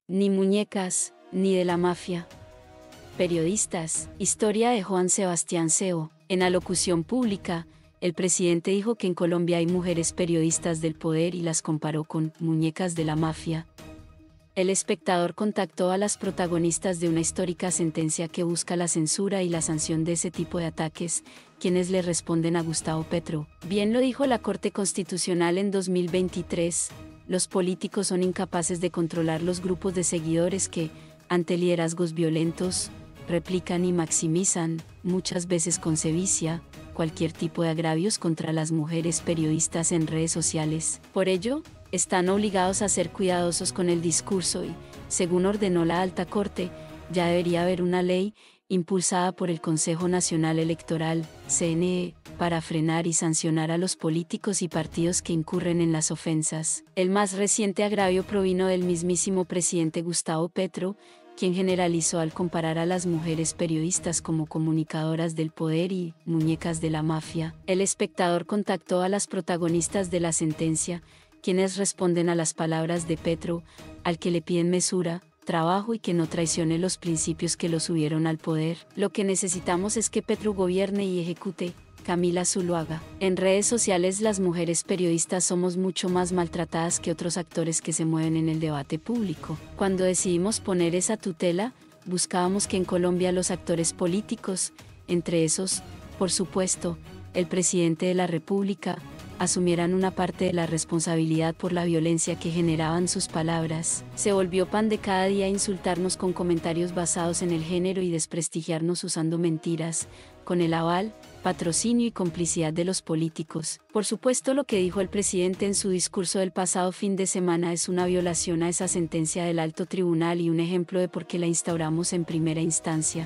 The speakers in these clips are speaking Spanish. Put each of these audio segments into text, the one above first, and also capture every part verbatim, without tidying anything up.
Ni muñecas, ni de la mafia. Periodistas. Historia de Juan Sebastián Seo. En alocución pública, el presidente dijo que en Colombia hay mujeres periodistas del poder y las comparó con muñecas de la mafia. El espectador contactó a las protagonistas de una histórica sentencia que busca la censura y la sanción de ese tipo de ataques, quienes le responden a Gustavo Petro. Bien lo dijo la Corte Constitucional en dos mil veintitrés, los políticos son incapaces de controlar los grupos de seguidores que, ante liderazgos violentos, replican y maximizan, muchas veces con sevicia, cualquier tipo de agravios contra las mujeres periodistas en redes sociales. Por ello, están obligados a ser cuidadosos con el discurso y, según ordenó la Alta Corte, ya debería haber una ley, impulsada por el Consejo Nacional Electoral, C N E, para frenar y sancionar a los políticos y partidos que incurren en las ofensas. El más reciente agravio provino del mismísimo presidente Gustavo Petro, quien generalizó al comparar a las mujeres periodistas como comunicadoras del poder y muñecas de la mafia. El espectador contactó a las protagonistas de la sentencia, quienes responden a las palabras de Petro, al que le piden mesura, trabajo y que no traicione los principios que lo subieron al poder. Lo que necesitamos es que Petro gobierne y ejecute. Camila Zuluaga. En redes sociales las mujeres periodistas somos mucho más maltratadas que otros actores que se mueven en el debate público. Cuando decidimos poner esa tutela, buscábamos que en Colombia los actores políticos, entre esos, por supuesto, el presidente de la República, asumieran una parte de la responsabilidad por la violencia que generaban sus palabras. Se volvió pan de cada día insultarnos con comentarios basados en el género y desprestigiarnos usando mentiras, con el aval, patrocinio y complicidad de los políticos. Por supuesto, lo que dijo el presidente en su discurso del pasado fin de semana es una violación a esa sentencia del alto tribunal y un ejemplo de por qué la instauramos en primera instancia.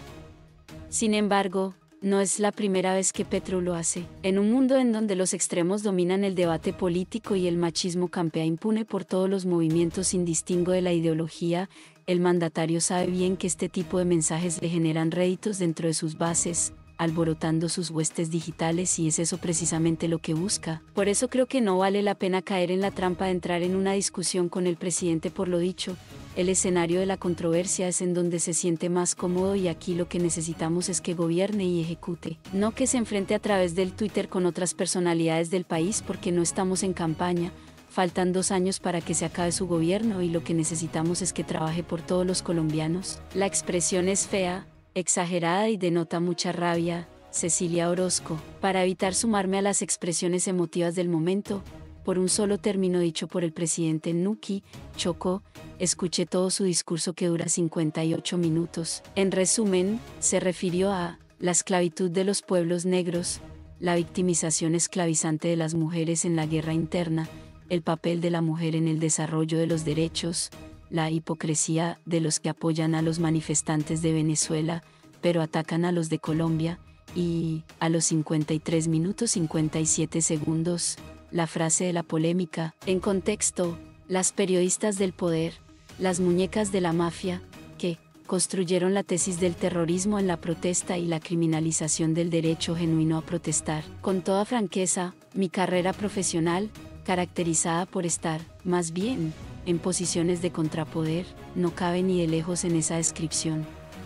Sin embargo, no es la primera vez que Petro lo hace. En un mundo en donde los extremos dominan el debate político y el machismo campea impune por todos los movimientos sin distingo de la ideología, el mandatario sabe bien que este tipo de mensajes le generan réditos dentro de sus bases, alborotando sus huestes digitales, y es eso precisamente lo que busca. Por eso creo que no vale la pena caer en la trampa de entrar en una discusión con el presidente por lo dicho. El escenario de la controversia es en donde se siente más cómodo y aquí lo que necesitamos es que gobierne y ejecute. No que se enfrente a través del Twitter con otras personalidades del país porque no estamos en campaña. Faltan dos años para que se acabe su gobierno y lo que necesitamos es que trabaje por todos los colombianos. La expresión es fea, exagerada y denota mucha rabia. Cecilia Orozco. Para evitar sumarme a las expresiones emotivas del momento, por un solo término dicho por el presidente Nuki, Chocó, escuché todo su discurso que dura cincuenta y ocho minutos. En resumen, se refirió a la esclavitud de los pueblos negros, la victimización esclavizante de las mujeres en la guerra interna, el papel de la mujer en el desarrollo de los derechos, la hipocresía de los que apoyan a los manifestantes de Venezuela, pero atacan a los de Colombia, y, a los cincuenta y tres minutos cincuenta y siete segundos, la frase de la polémica. En contexto, las periodistas del poder, las muñecas de la mafia, que construyeron la tesis del terrorismo en la protesta y la criminalización del derecho genuino a protestar. Con toda franqueza, mi carrera profesional, caracterizada por estar, más bien, en posiciones de contrapoder, no cabe ni de lejos en esa descripción.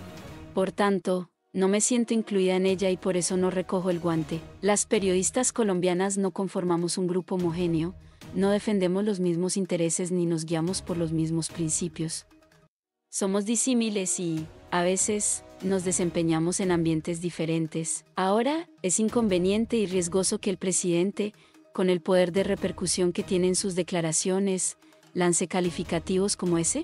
Por tanto, no me siento incluida en ella y por eso no recojo el guante. Las periodistas colombianas no conformamos un grupo homogéneo, no defendemos los mismos intereses ni nos guiamos por los mismos principios. Somos disímiles y, a veces, nos desempeñamos en ambientes diferentes. Ahora, es inconveniente y riesgoso que el presidente, con el poder de repercusión que tiene en sus declaraciones, lance calificativos como ese?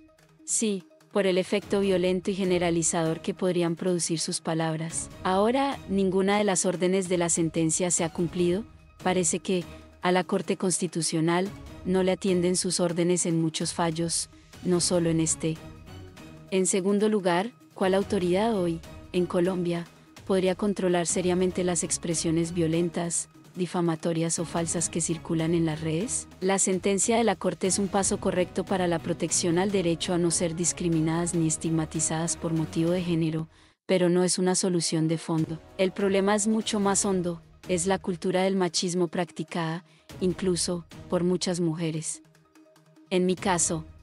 Sí, por el efecto violento y generalizador que podrían producir sus palabras. Ahora, ninguna de las órdenes de la sentencia se ha cumplido. Parece que, a la Corte Constitucional, no le atienden sus órdenes en muchos fallos, no solo en este. En segundo lugar, ¿cuál autoridad hoy, en Colombia, podría controlar seriamente las expresiones violentas, difamatorias o falsas que circulan en las redes? La sentencia de la Corte es un paso correcto para la protección al derecho a no ser discriminadas ni estigmatizadas por motivo de género, pero no es una solución de fondo. El problema es mucho más hondo, es la cultura del machismo practicada, incluso, por muchas mujeres. En mi caso,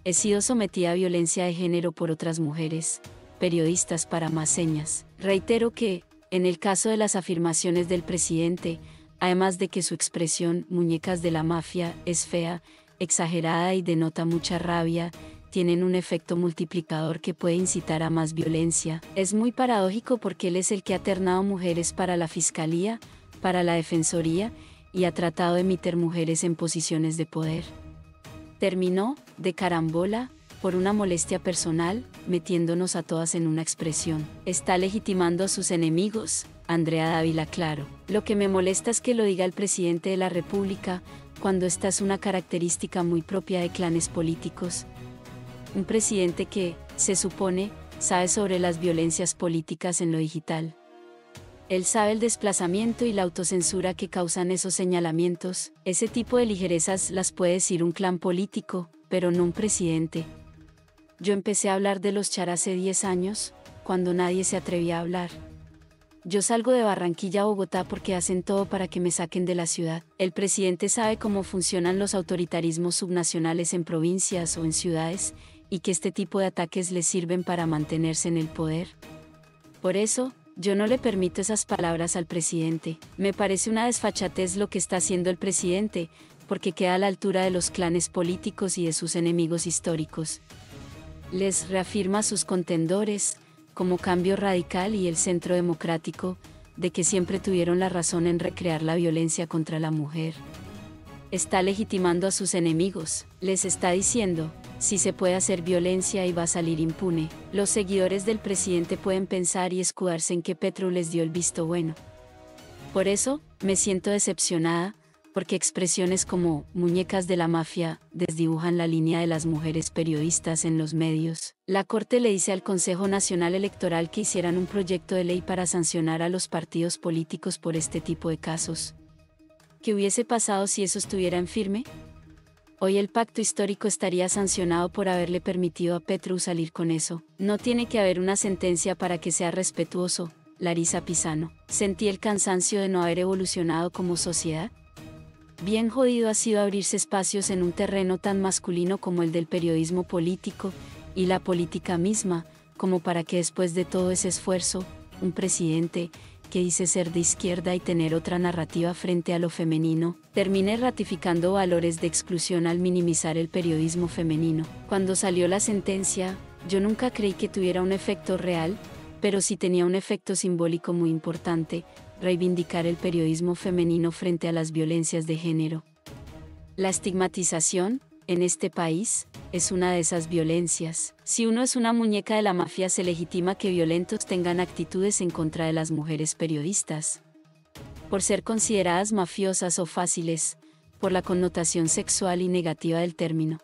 He sido sometida a violencia de género por otras mujeres, periodistas para más señas. Reitero que, en el caso de las afirmaciones del presidente, además de que su expresión, muñecas de la mafia, es fea, exagerada y denota mucha rabia, tienen un efecto multiplicador que puede incitar a más violencia. Es muy paradójico porque él es el que ha ternado mujeres para la fiscalía, para la defensoría, y ha tratado de meter mujeres en posiciones de poder. Terminó, de carambola, por una molestia personal, metiéndonos a todas en una expresión. Está legitimando a sus enemigos, Andrea Dávila Claro. Lo que me molesta es que lo diga el presidente de la República, cuando esta es una característica muy propia de clanes políticos. Un presidente que, se supone, sabe sobre las violencias políticas en lo digital. Él sabe el desplazamiento y la autocensura que causan esos señalamientos. Ese tipo de ligerezas las puede decir un clan político, pero no un presidente. Yo empecé a hablar de los char hace diez años, cuando nadie se atrevía a hablar. Yo salgo de Barranquilla a Bogotá porque hacen todo para que me saquen de la ciudad. El presidente sabe cómo funcionan los autoritarismos subnacionales en provincias o en ciudades, y que este tipo de ataques les sirven para mantenerse en el poder. Por eso, yo no le permito esas palabras al presidente. Me parece una desfachatez lo que está haciendo el presidente, porque queda a la altura de los clanes políticos y de sus enemigos históricos. Les reafirma a sus contendores, como Cambio Radical y el Centro Democrático, de que siempre tuvieron la razón en recrear la violencia contra la mujer. Está legitimando a sus enemigos, les está diciendo, si se puede hacer violencia y va a salir impune. Los seguidores del presidente pueden pensar y escudarse en que Petro les dio el visto bueno. Por eso, me siento decepcionada, porque expresiones como muñecas de la mafia desdibujan la línea de las mujeres periodistas en los medios. La Corte le dice al Consejo Nacional Electoral que hicieran un proyecto de ley para sancionar a los partidos políticos por este tipo de casos. ¿Qué hubiese pasado si eso estuviera en firme? Hoy el pacto histórico estaría sancionado por haberle permitido a Petro salir con eso. No tiene que haber una sentencia para que sea respetuoso, Larisa Pisano. Sentí el cansancio de no haber evolucionado como sociedad. Bien jodido ha sido abrirse espacios en un terreno tan masculino como el del periodismo político, y la política misma, como para que después de todo ese esfuerzo, un presidente, que dice ser de izquierda y tener otra narrativa frente a lo femenino, termine ratificando valores de exclusión al minimizar el periodismo femenino. Cuando salió la sentencia, yo nunca creí que tuviera un efecto real, pero sí tenía un efecto simbólico muy importante, reivindicar el periodismo femenino frente a las violencias de género. La estigmatización, en este país, es una de esas violencias. Si uno es una muñeca de la mafia, se legitima que violentos tengan actitudes en contra de las mujeres periodistas. Por ser consideradas mafiosas o fáciles, por la connotación sexual y negativa del término.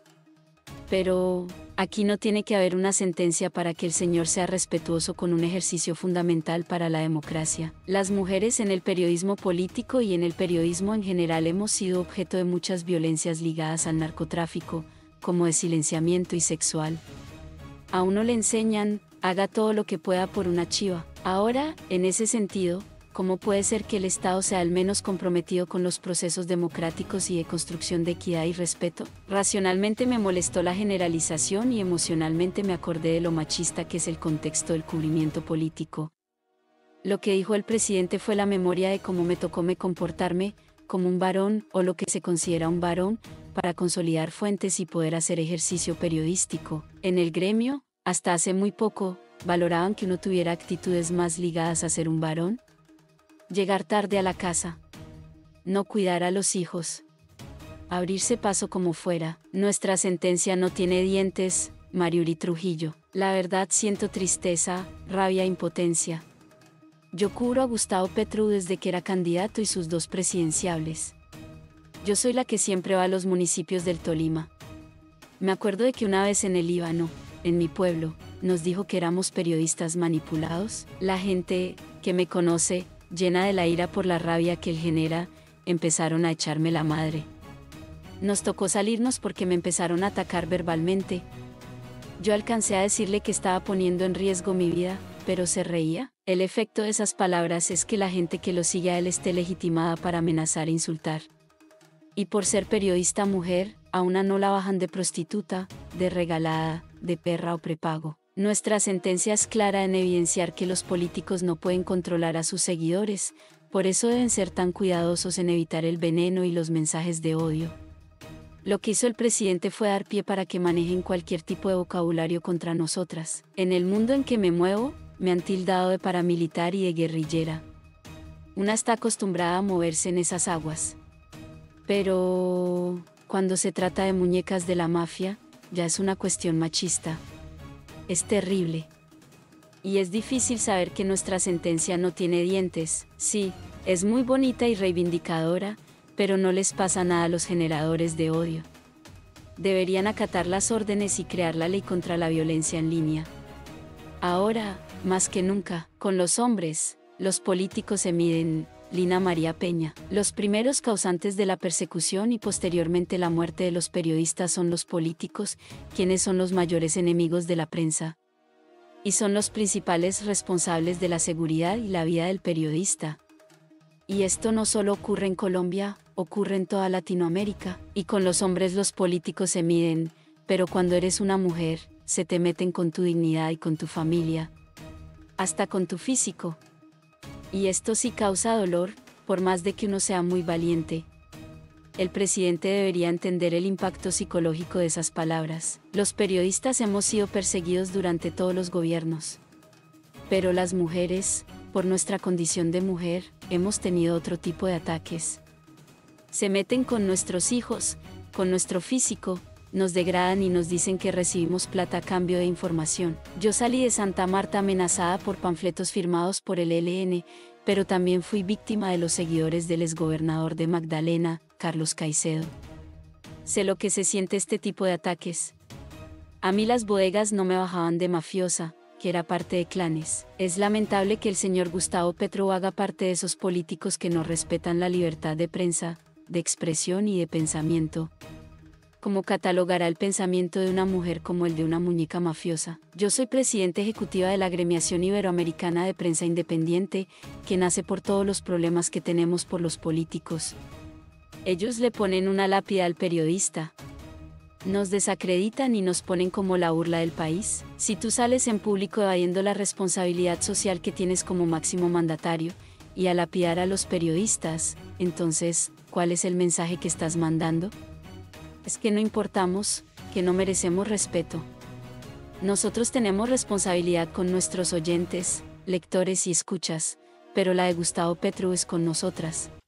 Pero, aquí no tiene que haber una sentencia para que el señor sea respetuoso con un ejercicio fundamental para la democracia. Las mujeres en el periodismo político y en el periodismo en general hemos sido objeto de muchas violencias ligadas al narcotráfico, como de silenciamiento y sexual. A uno le enseñan, haga todo lo que pueda por una chiva. Ahora, en ese sentido, ¿cómo puede ser que el Estado sea el menos comprometido con los procesos democráticos y de construcción de equidad y respeto? Racionalmente me molestó la generalización y emocionalmente me acordé de lo machista que es el contexto del cubrimiento político. Lo que dijo el presidente fue la memoria de cómo me tocó me comportarme, como un varón, o lo que se considera un varón, para consolidar fuentes y poder hacer ejercicio periodístico. En el gremio, hasta hace muy poco, valoraban que uno tuviera actitudes más ligadas a ser un varón. Llegar tarde a la casa. No cuidar a los hijos. Abrirse paso como fuera. Nuestra sentencia no tiene dientes, Mariuri Trujillo. La verdad siento tristeza, rabia e impotencia. Yo cubro a Gustavo Petro desde que era candidato y sus dos presidenciables. Yo soy la que siempre va a los municipios del Tolima. Me acuerdo de que una vez en el Líbano, en mi pueblo, nos dijo que éramos periodistas manipulados. La gente, que me conoce, llena de la ira por la rabia que él genera, empezaron a echarme la madre. Nos tocó salirnos porque me empezaron a atacar verbalmente. Yo alcancé a decirle que estaba poniendo en riesgo mi vida, pero se reía. El efecto de esas palabras es que la gente que lo sigue a él esté legitimada para amenazar e insultar. Y por ser periodista mujer, a una no la bajan de prostituta, de regalada, de perra o prepago. Nuestra sentencia es clara en evidenciar que los políticos no pueden controlar a sus seguidores, por eso deben ser tan cuidadosos en evitar el veneno y los mensajes de odio. Lo que hizo el presidente fue dar pie para que manejen cualquier tipo de vocabulario contra nosotras. En el mundo en que me muevo, me han tildado de paramilitar y de guerrillera. Una está acostumbrada a moverse en esas aguas. Pero cuando se trata de muñecas de la mafia, ya es una cuestión machista. Es terrible. Y es difícil saber que nuestra sentencia no tiene dientes. Sí, es muy bonita y reivindicadora, pero no les pasa nada a los generadores de odio. Deberían acatar las órdenes y crear la ley contra la violencia en línea. Ahora, más que nunca, con los hombres, los políticos se miden. Lina María Peña. Los primeros causantes de la persecución y posteriormente la muerte de los periodistas son los políticos, quienes son los mayores enemigos de la prensa. Y son los principales responsables de la seguridad y la vida del periodista. Y esto no solo ocurre en Colombia, ocurre en toda Latinoamérica. Y con los hombres los políticos se miden, pero cuando eres una mujer, se te meten con tu dignidad y con tu familia. Hasta con tu físico. Y esto sí causa dolor, por más de que uno sea muy valiente. El presidente debería entender el impacto psicológico de esas palabras. Los periodistas hemos sido perseguidos durante todos los gobiernos. Pero las mujeres, por nuestra condición de mujer, hemos tenido otro tipo de ataques. Se meten con nuestros hijos, con nuestro físico, nos degradan y nos dicen que recibimos plata a cambio de información. Yo salí de Santa Marta amenazada por panfletos firmados por el E L N, pero también fui víctima de los seguidores del exgobernador de Magdalena, Carlos Caicedo. Sé lo que se siente este tipo de ataques. A mí las bodegas no me bajaban de mafiosa, que era parte de clanes. Es lamentable que el señor Gustavo Petro haga parte de esos políticos que no respetan la libertad de prensa, de expresión y de pensamiento. ¿Cómo catalogará el pensamiento de una mujer como el de una muñeca mafiosa? Yo soy presidenta ejecutiva de la Agremiación Iberoamericana de Prensa Independiente, que nace por todos los problemas que tenemos por los políticos. Ellos le ponen una lápida al periodista. Nos desacreditan y nos ponen como la burla del país. Si tú sales en público evadiendo la responsabilidad social que tienes como máximo mandatario, y a lapidar a los periodistas, entonces, ¿cuál es el mensaje que estás mandando? Es que no importamos, que no merecemos respeto. Nosotros tenemos responsabilidad con nuestros oyentes, lectores y escuchas, pero la de Gustavo Petro es con nosotras.